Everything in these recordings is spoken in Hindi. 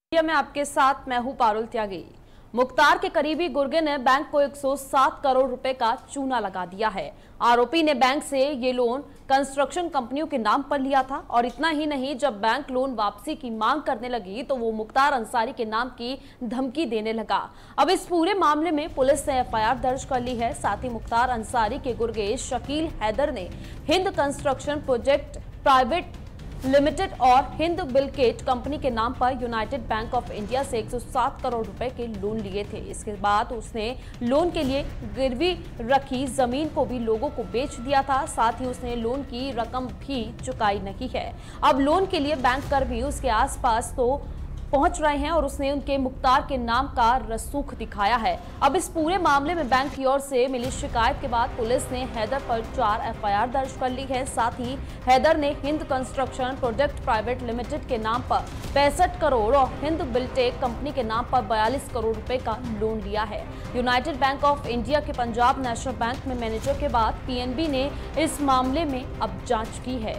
मैं आपके साथ मैं हूं पारुल त्यागी। मुख्तार के करीबी गुर्गे ने बैंक को 107 करोड़ रुपए का चूना लगा दिया है। आरोपी ने बैंक से ये लोन कंस्ट्रक्शन कंपनियों के नाम पर लिया था और इतना ही नहीं, जब बैंक लोन वापसी की मांग करने लगी तो वो मुख्तार अंसारी के नाम की धमकी देने लगा। अब इस पूरे मामले में पुलिस ने एफआईआर दर्ज कर ली है। साथ ही मुख्तार अंसारी के गुर्गे शकील हैदर ने Hind construction project private limited और हिंद बिलकेट कंपनी के नाम पर यूनाइटेड बैंक ऑफ इंडिया से 107 करोड़ रुपए के लोन लिए थे। इसके बाद उसने लोन के लिए गिरवी रखी जमीन को भी लोगों को बेच दिया था। साथ ही उसने लोन की रकम भी चुकाई नहीं है। अब लोन के लिए बैंक कर्मी उसके आसपास तो पहुंच रहे हैं और उसने उनके मुख्तार के नाम का रसूख दिखाया है। अब इस पूरे मामले में बैंक की ओर से मिली शिकायत के बाद पुलिस ने हैदर पर 4 एफआईआर दर्ज कर ली है। साथ ही हैदर ने Hind construction project private limited के नाम पर 65 करोड़ और हिंद बिलटेक कंपनी के नाम पर 42 करोड़ रुपए का लोन लिया है। यूनाइटेड बैंक ऑफ इंडिया के पंजाब नेशनल बैंक में मैनेजर के बाद पीएनबी ने इस मामले में अब जांच की है।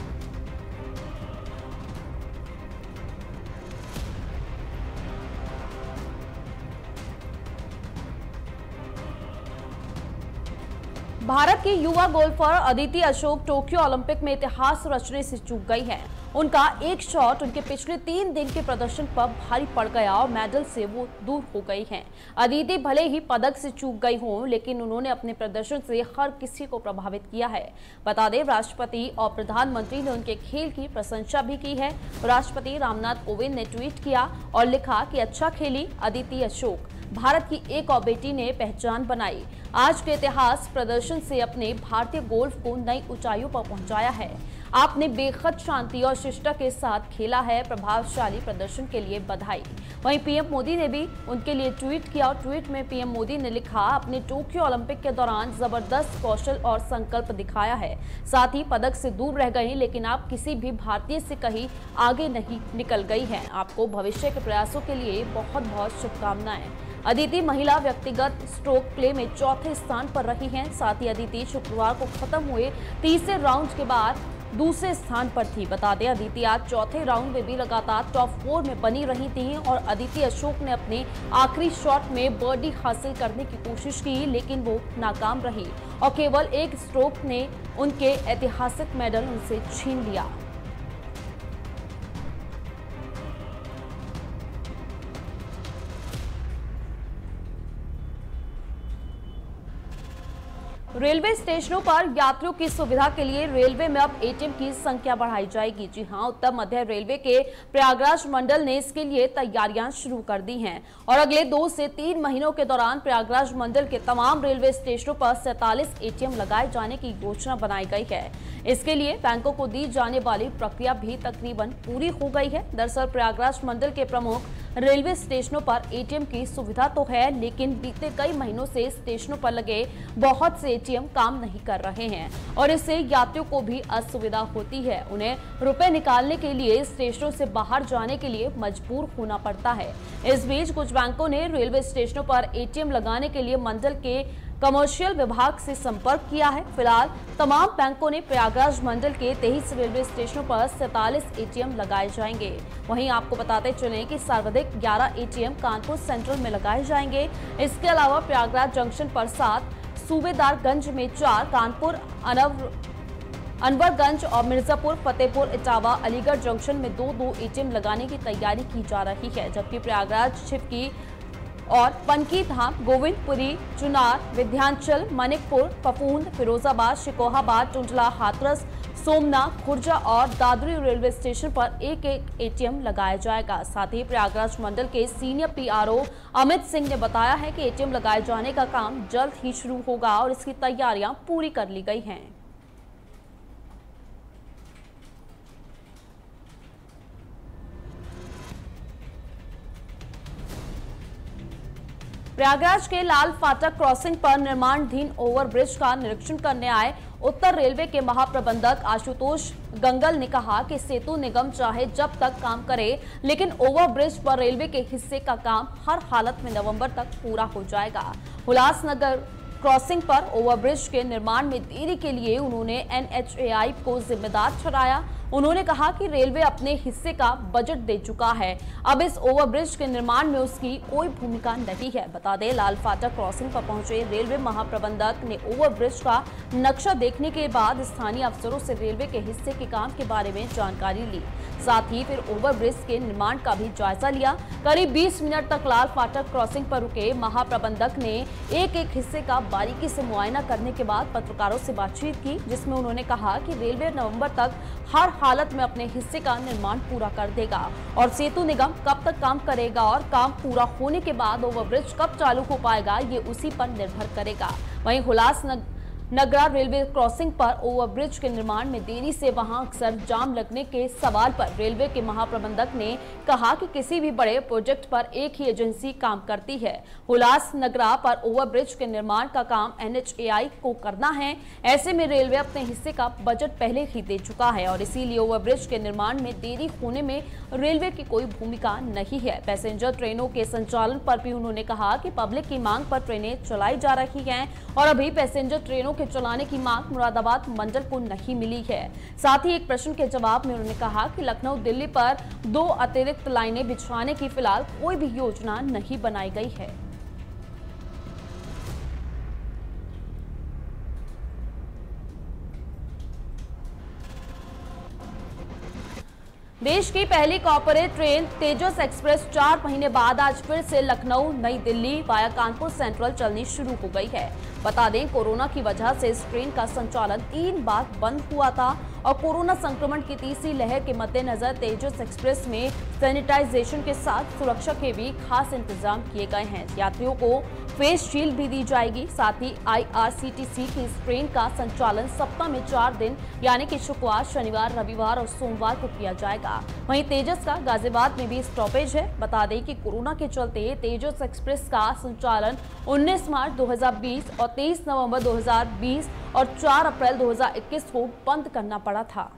भारत की युवा golfer Aditi Ashok Tokyo Olympic में इतिहास रचने से चूक गई हैं। उनका एक शॉट उनके पिछले 3 दिन के प्रदर्शन पर भारी पड़ गया और मेडल से वो दूर हो गई हैं। अदिति भले ही पदक से चूक गई हों, लेकिन उन्होंने अपने प्रदर्शन से हर किसी को प्रभावित किया है। बता दें, राष्ट्रपति और प्रधानमंत्री ने उनके खेल की प्रशंसा भी की है। राष्ट्रपति रामनाथ कोविंद ने ट्वीट किया और लिखा कि अच्छा खेली अदिति अशोक, भारत की एक और बेटी ने पहचान बनाई। आज के इतिहास प्रदर्शन से अपने भारतीय गोल्फ को नई ऊंचाइयों पर पहुंचाया है। आपने बेहद शांति और शिष्टता के साथ खेला है। प्रभावशाली प्रदर्शन के लिए बधाई। वहीं पीएम मोदी ने भी उनके लिए ट्वीट किया और ट्वीट में पीएम मोदी ने लिखा, अपने टोक्यो ओलंपिक के दौरान जबरदस्त कौशल और संकल्प दिखाया है। साथ ही पदक से दूर रह गई, लेकिन आप किसी भी भारतीय से कहीं आगे नहीं निकल गई हैं। आपको भविष्य के प्रयासों के लिए बहुत बहुत शुभकामनाएं। अदिति महिला व्यक्तिगत स्ट्रोक प्ले में चौथे स्थान पर रही हैं। साथ ही अदिति शुक्रवार को खत्म हुए तीसरे राउंड के बाद दूसरे स्थान पर थी। बता दें, अदिति आज चौथे राउंड में भी लगातार टॉप 4 में बनी रही थी और अदिति अशोक ने अपने आखिरी शॉट में बर्डी हासिल करने की कोशिश की, लेकिन वो नाकाम रही और केवल एक स्ट्रोक ने उनके ऐतिहासिक मेडल उनसे छीन लिया। रेलवे स्टेशनों पर यात्रियों की सुविधा के लिए रेलवे में अब एटीएम की संख्या बढ़ाई जाएगी। जी हां, उत्तर मध्य रेलवे के प्रयागराज मंडल ने इसके लिए तैयारियां शुरू कर दी हैं और अगले 2 से 3 महीनों के दौरान प्रयागराज मंडल के तमाम रेलवे स्टेशनों पर 47 एटीएम लगाए जाने की योजना बनाई गई है। इसके लिए बैंकों को दी जाने वाली प्रक्रिया भी तकरीबन पूरी हो गई है। दरअसल प्रयागराज मंडल के प्रमुख रेलवे स्टेशनों पर एटीएम की सुविधा तो है, लेकिन बीते कई महीनों से स्टेशनों पर लगे बहुत से एटीएम काम नहीं कर रहे हैं और इससे यात्रियों को भी असुविधा होती है। उन्हें रुपए निकालने के लिए स्टेशनों से बाहर जाने के लिए मजबूर होना पड़ता है। इस बीच कुछ बैंकों ने रेलवे स्टेशनों पर एटीएम लगाने के लिए मंडल के कमर्शियल विभाग से संपर्क किया है। फिलहाल तमाम बैंकों ने प्रयागराज मंडल के 23 रेलवे स्टेशनों पर 47 एटीएम लगाए जाएंगे। वहीं आपको बताते चलें कि सर्वाधिक 11 एटीएम कानपुर सेंट्रल में लगाए जाएंगे। इसके अलावा प्रयागराज जंक्शन पर 7, सूबेदारगंज में 4, कानपुर, अनवरगंज और मिर्जापुर, फतेहपुर, इटावा, अलीगढ़ जंक्शन में 2-2 एटीएम लगाने की तैयारी की जा रही है। जबकि प्रयागराज, छिपकी और पनकी धाम, गोविंदपुरी, चुनार, विंध्याचल, मनिकपुर, फफूंद, फिरोजाबाद, शिकोहाबाद, टुंडला, हाथरस, सोमना, खुर्जा और दादरी रेलवे स्टेशन पर एक एटीएम लगाया जाएगा। साथ ही प्रयागराज मंडल के सीनियर पीआरओ अमित सिंह ने बताया है कि एटीएम लगाए जाने का काम जल्द ही शुरू होगा और इसकी तैयारियां पूरी कर ली गई हैं। प्रयागराज के लाल फाटक क्रॉसिंग पर निर्माणाधीन ओवरब्रिज का निरीक्षण करने आए उत्तर रेलवे के महाप्रबंधक आशुतोष गंगल ने कहा कि सेतु निगम चाहे जब तक काम करे, लेकिन ओवरब्रिज पर रेलवे के हिस्से का काम हर हालत में नवंबर तक पूरा हो जाएगा। उल्लासनगर क्रॉसिंग पर ओवरब्रिज के निर्माण में देरी के लिए उन्होंने एनएचएआई को जिम्मेदार ठहराया। उन्होंने कहा कि रेलवे अपने हिस्से का बजट दे चुका है, अब इस ओवरब्रिज के निर्माण में उसकी कोई भूमिका नहीं है। बता दें, लाल फाटक क्रॉसिंग पर पहुंचे रेलवे महाप्रबंधक ने ओवरब्रिज का नक्शा देखने के बाद स्थानीय अफसरों से रेलवे के हिस्से के काम के बारे में जानकारी ली। साथ ही फिर ओवरब्रिज के निर्माण का भी जायजा लिया। करीब 20 मिनट तक लाल फाटक क्रॉसिंग पर रुके महाप्रबंधक ने एक हिस्से का बारीकी से मुआयना करने के बाद पत्रकारों से बातचीत की, जिसमें उन्होंने कहा कि रेलवे नवंबर तक हर हालत में अपने हिस्से का निर्माण पूरा कर देगा और सेतु निगम कब तक काम करेगा और काम पूरा होने के बाद ओवरब्रिज कब चालू हो पाएगा, ये उसी पर निर्भर करेगा। वहीं हुलास नगरा रेलवे क्रॉसिंग पर ओवरब्रिज के निर्माण में देरी से वहां अक्सर जाम लगने के सवाल पर रेलवे के महाप्रबंधक ने कहा कि किसी भी बड़े प्रोजेक्ट पर एक ही एजेंसी काम करती है। हुलास नगरा पर ओवरब्रिज के निर्माण का काम NHAI को करना है। ऐसे में रेलवे अपने हिस्से का बजट पहले ही दे चुका है और इसीलिए ओवरब्रिज के निर्माण में देरी होने में रेलवे की कोई भूमिका नहीं है। पैसेंजर ट्रेनों के संचालन पर भी उन्होंने कहा कि पब्लिक की मांग पर ट्रेनें चलाई जा रही हैं और अभी पैसेंजर ट्रेनों के चलाने की मांग मुरादाबाद मंडल को नहीं मिली है। साथ ही एक प्रश्न के जवाब में उन्होंने कहा कि लखनऊ दिल्ली पर 2 अतिरिक्त लाइनें बिछवाने की फिलहाल कोई भी योजना नहीं बनाई गई है। देश की पहली कॉर्पोरेट ट्रेन तेजस एक्सप्रेस 4 महीने बाद आज फिर से लखनऊ नई दिल्ली वाया कानपुर सेंट्रल चलनी शुरू हो गई है। बता दें, कोरोना की वजह से इस ट्रेन का संचालन 3 बार बंद हुआ था और कोरोना संक्रमण की तीसरी लहर के मद्देनजर तेजस एक्सप्रेस में सैनिटाइजेशन के साथ सुरक्षा के भी खास इंतजाम किए गए हैं। यात्रियों को फेस शील्ड भी दी जाएगी। साथ ही IRCTC की इस ट्रेन का संचालन सप्ताह में 4 दिन यानी कि शुक्रवार, शनिवार, रविवार और सोमवार को किया जाएगा। वहीं तेजस का गाजियाबाद में भी स्टॉपेज है। बता दें कि कोरोना के चलते तेजस एक्सप्रेस का संचालन 19 मार्च 2020 और 23 नवंबर 2020 और 4 अप्रैल 2021 को बंद करना पड़ा था।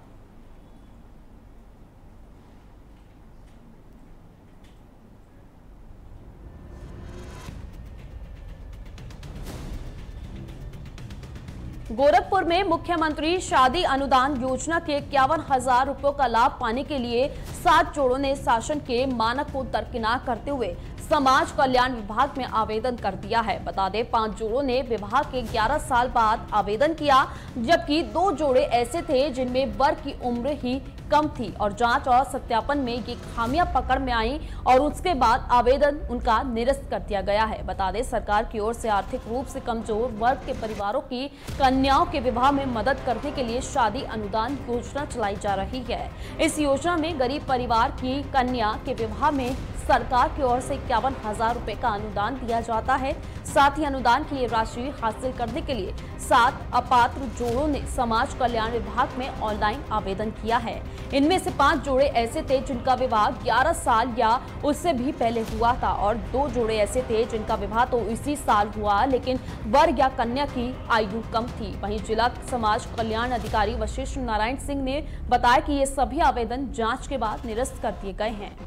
गोरखपुर में मुख्यमंत्री शादी अनुदान योजना के 51,000 रुपयों का लाभ पाने के लिए 7 जोड़ों ने शासन के मानक को दरकिनार करते हुए समाज कल्याण विभाग में आवेदन कर दिया है। बता दें, 5 जोड़ों ने विभाग के 11 साल बाद आवेदन किया, जबकि 2 जोड़े ऐसे थे जिनमें वर की उम्र ही कम थी और जांच और सत्यापन में ये खामियां पकड़ में आई और उसके बाद आवेदन उनका निरस्त कर दिया गया है। बता दें, सरकार की ओर से आर्थिक रूप से कमजोर वर्ग के परिवारों की कन्याओं के विवाह में मदद करने के लिए शादी अनुदान योजना चलाई जा रही है। इस योजना में गरीब परिवार की कन्या के विवाह में सरकार की ओर से 51,000 रुपए का अनुदान दिया जाता है। साथ ही अनुदान की ये राशि हासिल करने के लिए 7 अपात्र जोड़ों ने समाज कल्याण विभाग में ऑनलाइन आवेदन किया है। इनमें से 5 जोड़े ऐसे थे जिनका विवाह 11 साल या उससे भी पहले हुआ था और 2 जोड़े ऐसे थे जिनका विवाह तो इसी साल हुआ, लेकिन वर या कन्या की आयु कम थी। वहीं जिला समाज कल्याण अधिकारी वशिष्ठ नारायण सिंह ने बताया कि ये सभी आवेदन जांच के बाद निरस्त कर दिए गए हैं।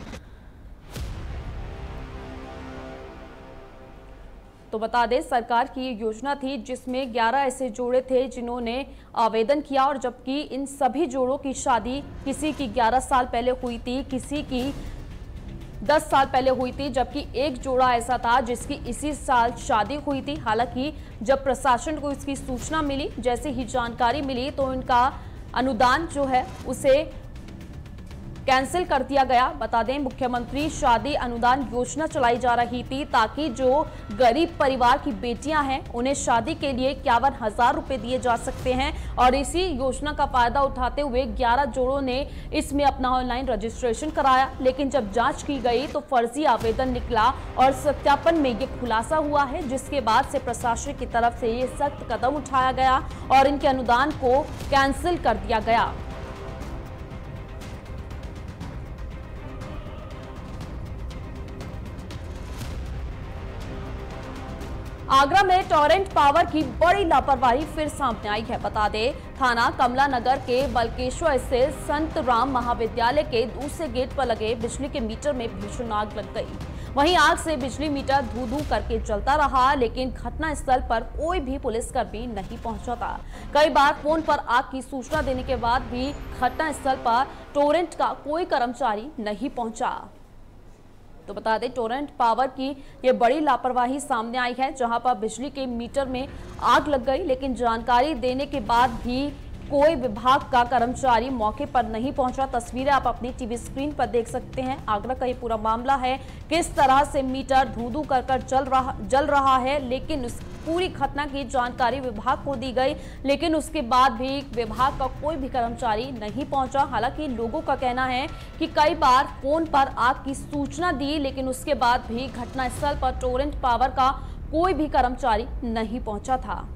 तो बता दें, सरकार की ये योजना थी जिसमें 11 ऐसे जोड़े थे जिन्होंने आवेदन किया और जबकि इन सभी जोड़ों की शादी किसी की 11 साल पहले हुई थी, किसी की 10 साल पहले हुई थी, जबकि एक जोड़ा ऐसा था जिसकी इसी साल शादी हुई थी। हालांकि जब प्रशासन को इसकी सूचना मिली, जैसे ही जानकारी मिली, तो इनका अनुदान जो है उसे कैंसिल कर दिया गया। बता दें, मुख्यमंत्री शादी अनुदान योजना चलाई जा रही थी ताकि जो गरीब परिवार की बेटियां हैं उन्हें शादी के लिए 51,000 रुपए दिए जा सकते हैं और इसी योजना का फायदा उठाते हुए 11 जोड़ों ने इसमें अपना ऑनलाइन रजिस्ट्रेशन कराया, लेकिन जब जांच की गई तो फर्जी आवेदन निकला और सत्यापन में ये खुलासा हुआ है, जिसके बाद से प्रशासन की तरफ से ये सख्त कदम उठाया गया और इनके अनुदान को कैंसिल कर दिया गया। आगरा में टोरेंट पावर की बड़ी लापरवाही फिर सामने आई है। बता दें, थाना कमला नगर के बलकेश्वर स्थित संत राम महाविद्यालय के दूसरे गेट पर लगे बिजली के मीटर में भीषण आग लग गई। वहीं आग से बिजली मीटर धू धू करके जलता रहा, लेकिन घटना स्थल पर कोई भी पुलिसकर्मी नहीं पहुंचा था। कई बार फोन पर आग की सूचना देने के बाद भी घटना स्थल पर टोरेंट का कोई कर्मचारी नहीं पहुंचा। तो बता दें, टोरेंट पावर की ये बड़ी लापरवाही सामने आई है, जहां पर बिजली के मीटर में आग लग गई, लेकिन जानकारी देने के बाद भी कोई विभाग का कर्मचारी मौके पर नहीं पहुंचा। तस्वीरें आप अपनी टीवी स्क्रीन पर देख सकते हैं। आगरा का ये पूरा मामला है, किस तरह से मीटर धू-धू कर जल रहा है, लेकिन उस पूरी घटना की जानकारी विभाग को दी गई, लेकिन उसके बाद भी विभाग का कोई भी कर्मचारी नहीं पहुंचा। हालांकि लोगों का कहना है कि कई बार फोन पर आग की सूचना दी, लेकिन उसके बाद भी घटनास्थल पर टोरेंट पावर का कोई भी कर्मचारी नहीं पहुंचा था।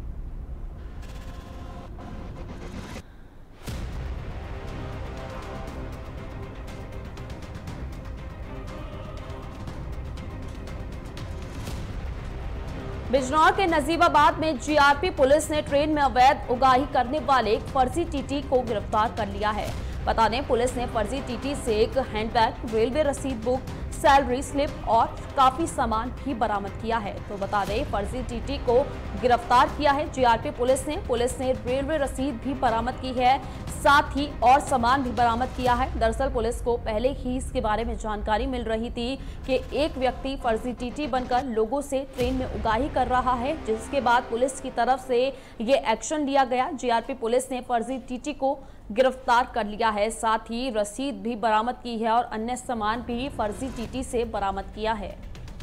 बिजनौर के नजीबाबाद में जीआरपी पुलिस ने ट्रेन में अवैध उगाही करने वाले एक फर्जी टीटी को गिरफ्तार कर लिया है। बता दें, पुलिस ने फर्जी टीटी से एक हैंडबैग, रेलवे रसीद बुक, सैलरी स्लिप और काफी सामान भी बरामद किया है। तो बता दें, फर्जी टीटी को गिरफ्तार किया है जीआरपी पुलिस ने रेलवे रसीद भी बरामद की है, साथ ही और सामान भी बरामद किया है। दरअसल पुलिस को पहले ही इसके बारे में जानकारी मिल रही थी कि एक व्यक्ति फर्जी टीटी बनकर लोगों से ट्रेन में उगाही कर रहा है, जिसके बाद पुलिस की तरफ से ये एक्शन लिया गया। जीआरपी पुलिस ने फर्जी टीटी को गिरफ्तार कर लिया है, साथ ही रसीद भी बरामद की है और अन्य सामान भी फर्जी टीटी से बरामद किया है।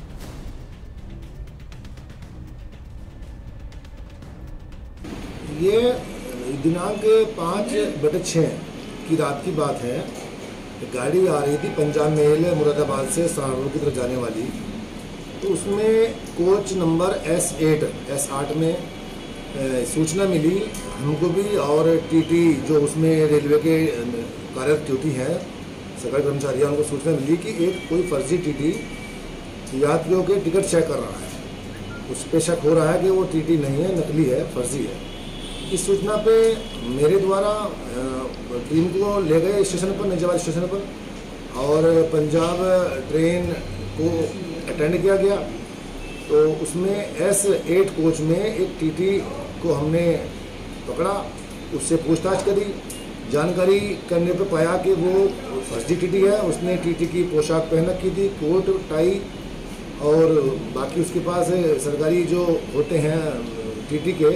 ये दिनांक 5/6 की रात की बात है। गाड़ी आ रही थी पंजाब मेल मुरादाबाद से सहारनपुर की तरफ जाने वाली, तो उसमें कोच नंबर S8 में सूचना मिली हमको भी, और टीटी जो उसमें रेलवे के कार्यरत ड्यूटी हैं सरकारी कर्मचारी, उनको सूचना मिली कि एक कोई फर्जी टीटी यात्रियों के टिकट चेक कर रहा है। उस पर शक हो रहा है कि वो टीटी नहीं है, नकली है, फर्जी है। इस सूचना पे मेरे द्वारा टीम को ले गए स्टेशन पर, नजीबाबाद स्टेशन पर, और पंजाब ट्रेन को अटेंड किया गया। तो उसमें S8 कोच में एक टीटी को हमने पकड़ा, उससे पूछताछ करी। जानकारी करने पर पाया कि वो फर्जी टीटी है। उसने टीटी की पोशाक पहन रखी थी, कोट टाई, और बाकी उसके पास सरकारी जो होते हैं टीटी के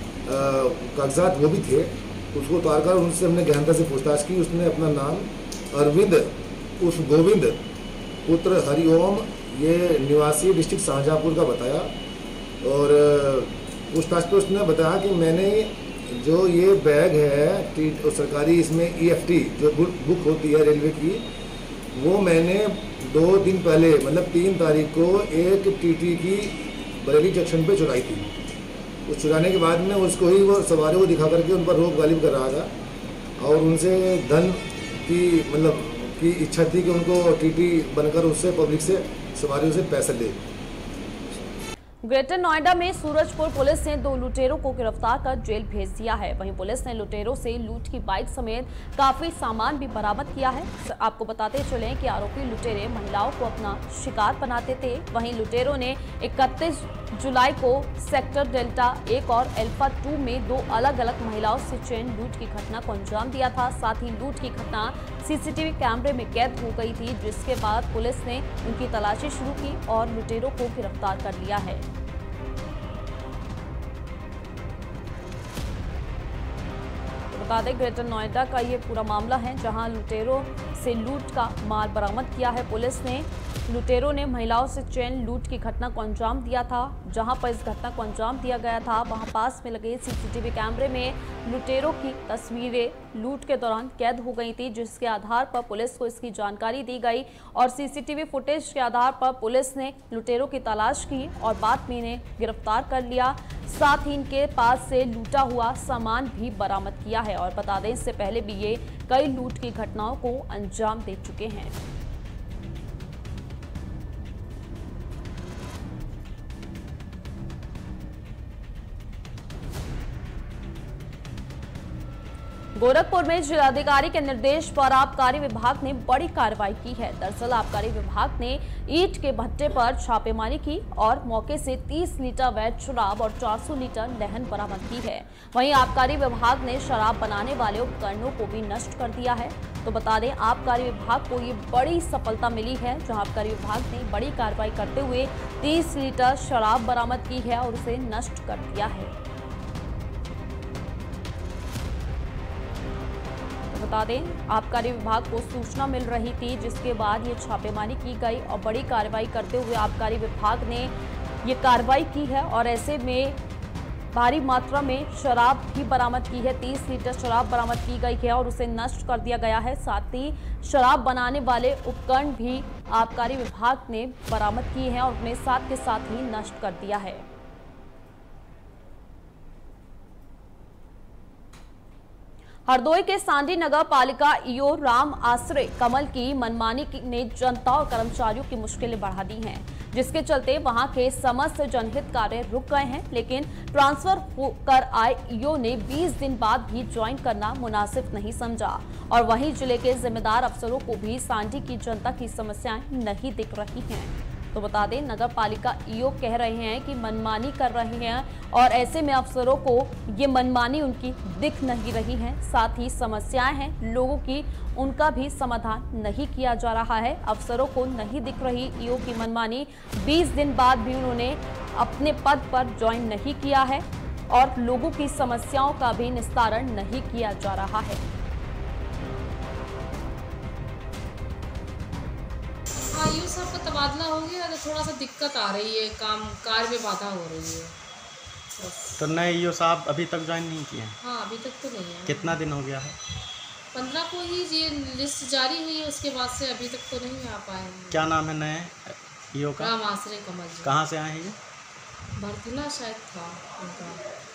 कागजात वो भी थे। उसको उतार कर उनसे हमने गहनता से पूछताछ की। उसने अपना नाम अरविंद उर्फ गोविंद पुत्र हरिओम, ये निवासी डिस्ट्रिक्ट शाहजहाँपुर का बताया। और पूछताछ पे उसने बताया कि मैंने जो ये बैग है सरकारी, इसमें EFT जो बुक होती है रेलवे की, वो मैंने 2 दिन पहले मतलब 3 तारीख को एक टीटी की बरेली जंक्शन पे चुराई थी। उस चुराने के बाद में उसको ही वो सवारियों को दिखा करके उन पर रोक गालिब कर रहा था, और उनसे धन की मतलब की इच्छा थी कि उनको टीटी बनकर उससे पब्लिक से सवारियों से पैसे ले। ग्रेटर नोएडा में सूरजपुर पुलिस ने 2 लुटेरों को गिरफ्तार कर जेल भेज दिया है। वहीं पुलिस ने लुटेरों से लूट की बाइक समेत काफी सामान भी बरामद किया है। आपको बताते चलें कि आरोपी लुटेरे महिलाओं को अपना शिकार बनाते थे। वहीं लुटेरों ने 31 जुलाई को सेक्टर डेल्टा 1 और अल्फा 2 में 2 अलग अलग महिलाओं से चेन लूट की घटना को अंजाम दिया था। साथ ही लूट की घटना CCTV कैमरे में कैद हो गई थी, जिसके बाद पुलिस ने उनकी तलाशी शुरू की और लुटेरों को गिरफ्तार कर लिया है। बता दें, ग्रेटर नोएडा का ये पूरा मामला है, जहां लुटेरों से लूट का माल बरामद किया है पुलिस ने। लुटेरों ने महिलाओं से चेन लूट की घटना को अंजाम दिया था। जहां पर इस घटना को अंजाम दिया गया था, वहां पास में लगे CCTV कैमरे में लुटेरों की तस्वीरें लूट के दौरान कैद हो गई थी, जिसके आधार पर पुलिस को इसकी जानकारी दी गई और CCTV फुटेज के आधार पर पुलिस ने लुटेरों की तलाश की और बाद में इन्हें गिरफ्तार कर लिया। साथ ही इनके पास से लूटा हुआ सामान भी बरामद किया है। और बता दें, इससे पहले भी ये कई लूट की घटनाओं को अंजाम दे चुके हैं। गोरखपुर में जिलाधिकारी के निर्देश पर आबकारी विभाग ने बड़ी कार्रवाई की है। दरअसल आबकारी विभाग ने ईंट के भट्टे पर छापेमारी की और मौके से 30 लीटर अवैध शराब और 400 लीटर लहन बरामद की है। वहीं आबकारी विभाग ने शराब बनाने वाले उपकरणों को भी नष्ट कर दिया है। तो बता दें, आबकारी विभाग को ये बड़ी सफलता मिली है, जहां आबकारी विभाग ने बड़ी कार्रवाई करते हुए 30 लीटर शराब बरामद की है और उसे नष्ट कर दिया है। बता दें, आबकारी विभाग को सूचना मिल रही थी, जिसके बाद ये छापेमारी की गई और बड़ी कार्रवाई करते हुए आबकारी विभाग ने ये कार्रवाई की है और ऐसे में भारी मात्रा में शराब भी बरामद की है। 30 लीटर शराब बरामद की गई है और उसे नष्ट कर दिया गया है। साथ ही शराब बनाने वाले उपकरण भी आबकारी विभाग ने बरामद किए हैं और उन्हें साथ के साथ ही नष्ट कर दिया है। हरदोई के सांडी नगर पालिका ईओ राम आश्रय कमल की मनमानी ने जनता और कर्मचारियों की मुश्किलें बढ़ा दी हैं, जिसके चलते वहां के समस्त जनहित कार्य रुक गए हैं। लेकिन ट्रांसफर होकर आए ईओ ने 20 दिन बाद भी ज्वाइन करना मुनासिब नहीं समझा और वहीं जिले के जिम्मेदार अफसरों को भी सांडी की जनता की समस्याएं नहीं दिख रही हैं। तो बता दें, नगर पालिका ईओ कह रहे हैं कि मनमानी कर रहे हैं और ऐसे में अफसरों को ये मनमानी उनकी दिख नहीं रही है। साथ ही समस्याएं हैं लोगों की, उनका भी समाधान नहीं किया जा रहा है। अफसरों को नहीं दिख रही ईओ की मनमानी। 20 दिन बाद भी उन्होंने अपने पद पर ज्वाइन नहीं किया है और लोगों की समस्याओं का भी निस्तारण नहीं किया जा रहा है। ईओ साहब का तबादला हो गया तो थोड़ा सा दिक्कत आ रही है, काम कार्य में बाधा हो रही है। तो नए ईओ साहब अभी तक ज्वाइन नहीं किए हैं? हाँ, अभी तक तो नहीं है। कितना दिन हो गया है? 15 को ही ये लिस्ट जारी हुई है, उसके बाद से अभी तक तो नहीं आ पाए हैं। क्या नाम है नए ईओ का? राम आश्रय कमल जी। कहाँ से आए हैं ये? भरतुला शायद था उनका।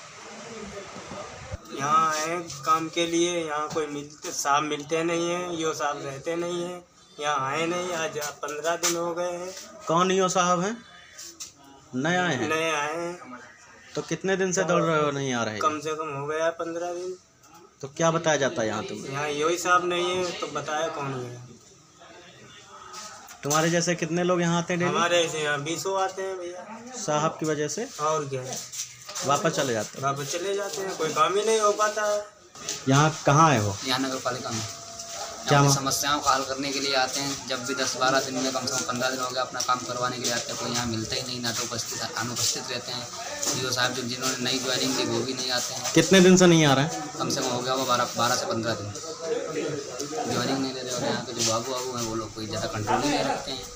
यहाँ आए काम के लिए, यहाँ कोई साहब मिलते नहीं हैं, ईओ साहब रहते नहीं हैं, यहाँ आए नहीं। आज 15 दिन हो गए हैं। कौन ईओ साहब हैं? नए आए हैं? नए आए हैं। तो कितने दिन से दौड़ रहे हो, नहीं आ रहे? कम से कम हो गया 15 दिन। तो क्या बताया जाता है यहाँ तुम्हें? यहाँ ईओ साहब नहीं है तो बताया कौन है? तुम्हारे जैसे कितने लोग यहाँ आते हैं? हमारे ऐसे यहाँ 20 आते हैं भैया। साहब की वजह से? और क्या, वापस चले जाते हैं? वापस चले जाते हैं, कोई काम ही नहीं हो पाता है। यहाँ कहाँ आए हो? यहाँ नगर पालिका में क्या समस्याओं का हल करने के लिए आते हैं। जब भी 10-12 दिन में, कम से कम 15 दिन हो गया अपना काम करवाने के लिए आते हैं। कोई यहाँ मिलता ही नहीं, ना तो अनुपस्थित रहते हैं। ईओ साहब जिन्होंने नई ज्वाइनिंग की वो भी नहीं आते हैं। कितने दिन से नहीं आ रहे हैं? कम से कम हो गया वो 12 से 15 दिन ज्वाइनिंग नहीं दे रहे। और यहाँ के जो बाबू हैं वो लोग कोई ज़्यादा कंट्रोल नहीं रखते हैं।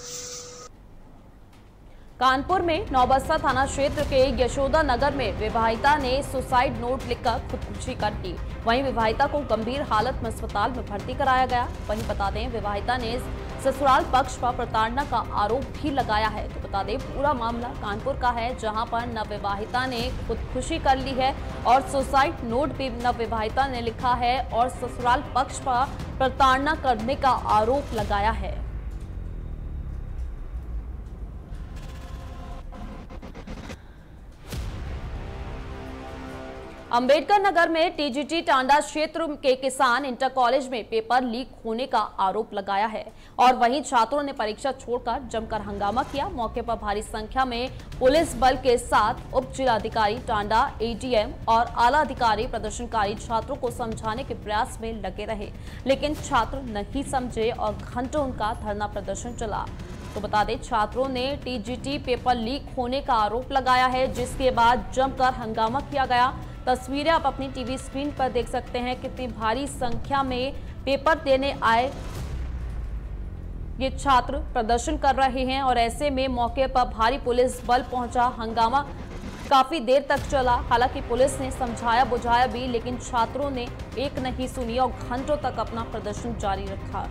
कानपुर में नौबस्ता थाना क्षेत्र के यशोदा नगर में विवाहिता ने सुसाइड नोट लिखकर खुदकुशी कर ली। वहीं विवाहिता को गंभीर हालत में अस्पताल में भर्ती कराया गया। वहीं बता दें, विवाहिता ने ससुराल पक्ष पर प्रताड़ना का आरोप भी लगाया है। तो बता दें, पूरा मामला कानपुर का है, जहां पर नवविवाहिता ने खुदकुशी कर ली है और सुसाइड नोट भी नवविवाहिता ने लिखा है और ससुराल पक्ष पर प्रताड़ना करने का आरोप लगाया है। अंबेडकर नगर में टीजीटी टांडा क्षेत्र के किसान इंटर कॉलेज में पेपर लीक होने का आरोप लगाया है और वहीं छात्रों ने परीक्षा छोड़कर जमकर हंगामा किया। मौके पर भारी संख्या में पुलिस बल के साथ उप जिलाधिकारी टांडा, एडीएम और आला अधिकारी प्रदर्शनकारी छात्रों को समझाने के प्रयास में लगे रहे, लेकिन छात्र नहीं समझे और घंटों उनका धरना प्रदर्शन चला। तो बता दें, छात्रों ने टीजीटी पेपर लीक होने का आरोप लगाया है, जिसके बाद जमकर हंगामा किया गया। तस्वीरें आप अपनी टीवी स्क्रीन पर देख सकते हैं, कितनी भारी संख्या में पेपर देने आए ये छात्र प्रदर्शन कर रहे हैं और ऐसे में मौके पर भारी पुलिस बल पहुंचा। हंगामा काफी देर तक चला। हालांकि पुलिस ने समझाया बुझाया भी, लेकिन छात्रों ने एक नहीं सुनी और घंटों तक अपना प्रदर्शन जारी रखा।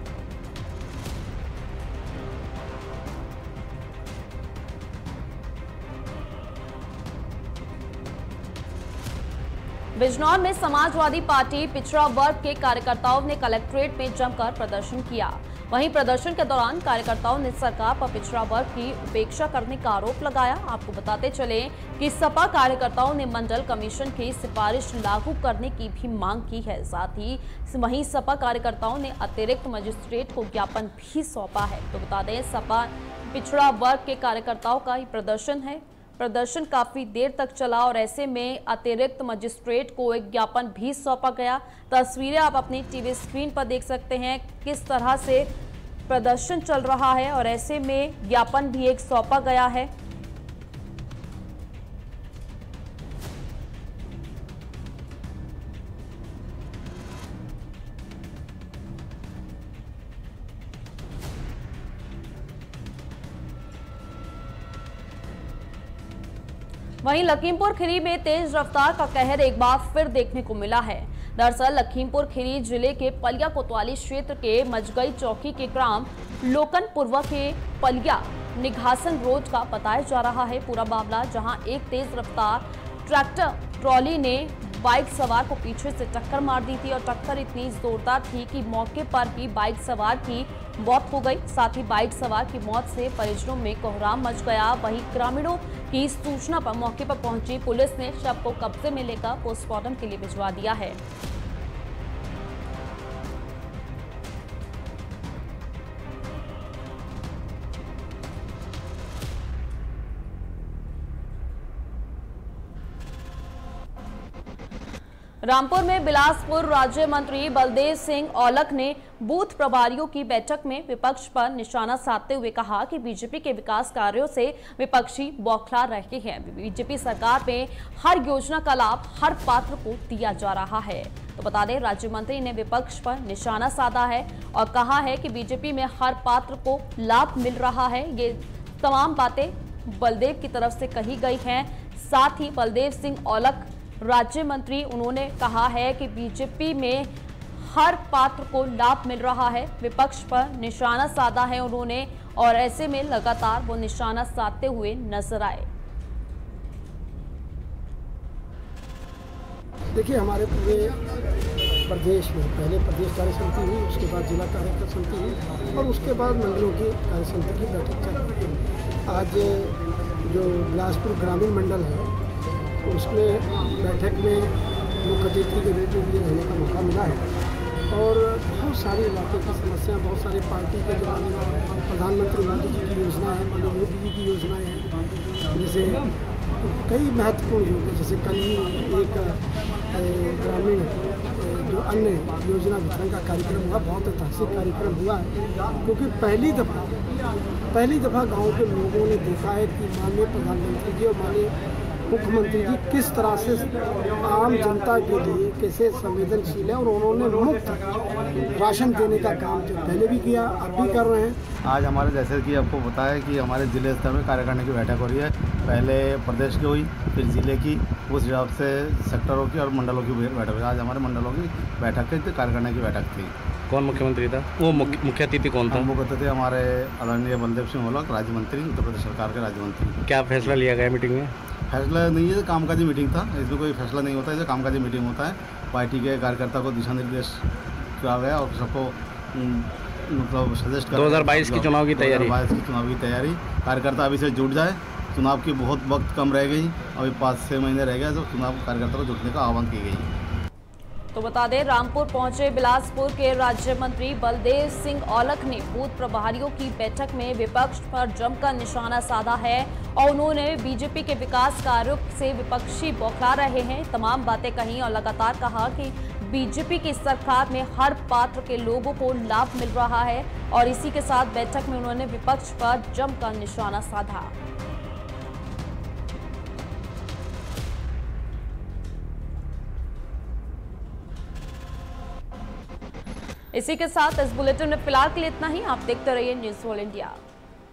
बिजनौर में समाजवादी पार्टी पिछड़ा वर्ग के कार्यकर्ताओं ने कलेक्ट्रेट में जमकर प्रदर्शन किया। वहीं प्रदर्शन के दौरान कार्यकर्ताओं ने सरकार पर पिछड़ा वर्ग की उपेक्षा करने का आरोप लगाया। आपको बताते चले कि सपा कार्यकर्ताओं ने मंडल कमीशन की सिफारिश लागू करने की भी मांग की है। साथ ही वहीं सपा कार्यकर्ताओं ने अतिरिक्त मजिस्ट्रेट को ज्ञापन भी सौंपा है। तो बता दें, सपा पिछड़ा वर्ग के कार्यकर्ताओं का ही प्रदर्शन है। प्रदर्शन काफी देर तक चला और ऐसे में अतिरिक्त मजिस्ट्रेट को एक ज्ञापन भी सौंपा गया। तस्वीरें आप अपनी टीवी स्क्रीन पर देख सकते हैं किस तरह से प्रदर्शन चल रहा है और ऐसे में ज्ञापन भी एक सौंपा गया है। वहीं लखीमपुर खीरी में तेज रफ्तार का कहर एक बार फिर देखने को मिला है। दरअसल लखीमपुर खीरी जिले के पलिया कोतवाली क्षेत्र के मजगई चौकी के ग्राम लोकनपुरवा के पलिया निघासन रोड का बताया जा रहा है पूरा मामला, जहां एक तेज रफ्तार ट्रैक्टर ट्रॉली ने बाइक सवार को पीछे से टक्कर मार दी थी और टक्कर इतनी जोरदार थी कि मौके पर ही बाइक सवार की मौत हो गई। साथ ही बाइक सवार की मौत से परिजनों में कोहराम मच गया। वहीं ग्रामीणों की सूचना पर मौके पर पहुंची पुलिस ने शव को कब्जे में लेकर पोस्टमार्टम के लिए भिजवा दिया है। रामपुर में बिलासपुर राज्य मंत्री बलदेव सिंह औलख ने बूथ प्रभारियों की बैठक में विपक्ष पर निशाना साधते हुए कहा कि बीजेपी के विकास कार्यों से विपक्षी बौखला रहे हैं। बीजेपी सरकार में हर योजना का लाभ हर पात्र को दिया जा रहा है। तो बता दें, राज्य मंत्री ने विपक्ष पर निशाना साधा है और कहा है कि बीजेपी में हर पात्र को लाभ मिल रहा है। ये तमाम बातें बलदेव की तरफ से कही गई हैं। साथ ही बलदेव सिंह औलख राज्य मंत्री, उन्होंने कहा है कि बीजेपी में हर पात्र को लाभ मिल रहा है। विपक्ष पर निशाना साधा है उन्होंने और ऐसे में लगातार वो निशाना साधते हुए नजर आए। देखिए, हमारे पूरे प्रदेश में पहले प्रदेश कार्य समिति हुई, उसके बाद जिला कार्य समिति हुई और उसके बाद मंडलों की कार्य समिति की बैठक चल रही है। आज जो बिलासपुर ग्रामीण मंडल है उसमें बैठक में मुख्य अतिथि के रूप में रहने का मौका मिला है और बहुत सारे इलाके की समस्या, बहुत सारी पार्टी के जो प्रधानमंत्री मोदी जी की योजना है, माननीय मोदी जी की योजनाएं हैं, जैसे कई महत्वपूर्ण योजना, जैसे कल ही एक ग्रामीण जो अन्य योजना वितरण का कार्यक्रम हुआ, बहुत ऐतिहासिक कार्यक्रम हुआ है, क्योंकि पहली दफ़ा गाँव के लोगों ने देखा है कि माननीय प्रधानमंत्री जी और माननीय मुख्यमंत्री जी किस तरह से आम जनता के लिए कैसे संवेदनशील है और उन्होंने मुफ्त राशन देने का काम जो पहले भी किया, अब भी कर रहे हैं। आज हमारे जैसे कि आपको पता है कि हमारे जिले स्तर में कार्यकारिणी की बैठक हो रही है। पहले प्रदेश की हुई, फिर जिले की, उस हिसाब से सेक्टरों की और मंडलों की बैठक हुई। आज हमारे मंडलों की बैठक थी, कार्यकारिणी की बैठक थी। कौन मुख्यमंत्री था? वो मुख्य अतिथि कौन था? मुख्य अतिथि हमारे आदरणीय बलदेव सिंह औलख, राज्य मंत्री, उत्तर प्रदेश सरकार के राज्य मंत्री। क्या फैसला लिया गया मीटिंग में? फैसला नहीं है, कामकाजी मीटिंग था, इसमें कोई फैसला नहीं होता है। कामकाजी मीटिंग होता है, पार्टी के कार्यकर्ता को दिशा निर्देश किया गया और सबको मतलब सजेस्ट कर 2022 की चुनाव की तैयारी। 2022 की चुनाव की तैयारी, कार्यकर्ता अभी से जुट जाए। चुनाव की बहुत वक्त कम रह गई, अभी 5-6 महीने रह गए, तो चुनाव कार्यकर्ता को जुटने का आह्वान की गई। तो बता दें, रामपुर पहुंचे बिलासपुर के राज्य मंत्री बलदेव सिंह औलख ने बूथ प्रभारियों की बैठक में विपक्ष पर जमकर निशाना साधा है और उन्होंने बीजेपी के विकास कार्यों से विपक्षी बौखला रहे हैं, तमाम बातें कही और लगातार कहा कि बीजेपी की सरकार में हर पात्र के लोगों को लाभ मिल रहा है और इसी के साथ बैठक में उन्होंने विपक्ष पर जमकर निशाना साधा। इसी के साथ इस बुलेटिन में फिलहाल के लिए इतना ही। आप देखते रहिए न्यूज़ ऑल इंडिया।